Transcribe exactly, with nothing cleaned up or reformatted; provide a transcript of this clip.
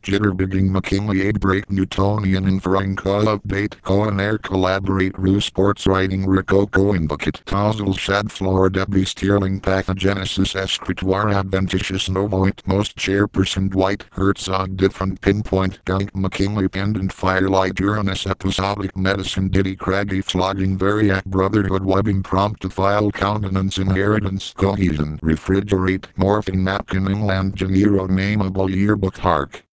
Jitterbigging McKinley Aid Break Newtonian Inferring Co Update Cohen Air Collaborate Rue Sports Writing Rococo Invocate Tausel Shad Flora Debbie Steerling Pathogenesis Escritoire Adventitious Novoit Most Chairperson Dwight Herzog Different Pinpoint Gunk McKinley Pendant Firelight Uranus Episodic Medicine Diddy Craggy Flogging Variac Brotherhood Webbing Prompt to File Countenance Inheritance Cohesion Refrigerate Morphing Napkin Inland Janiro Nameable Yearbook Hark